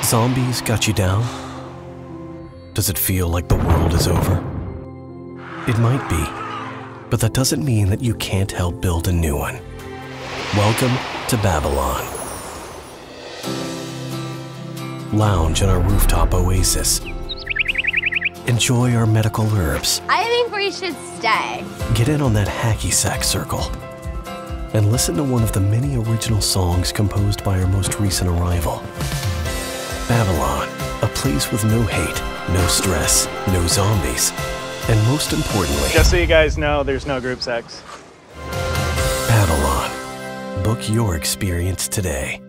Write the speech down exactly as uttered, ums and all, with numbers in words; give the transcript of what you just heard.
Zombies got you down? Does it feel like the world is over? It might be, but that doesn't mean that you can't help build a new one. Welcome to Babylon. Lounge in our rooftop oasis. Enjoy our medical herbs. I think we should stay. Get in on that hacky sack circle. And listen to one of the many original songs composed by our most recent arrival. Babylon, a place with no hate, no stress, no zombies, and most importantly... Just so you guys know, there's no group sex. Babylon. Book your experience today.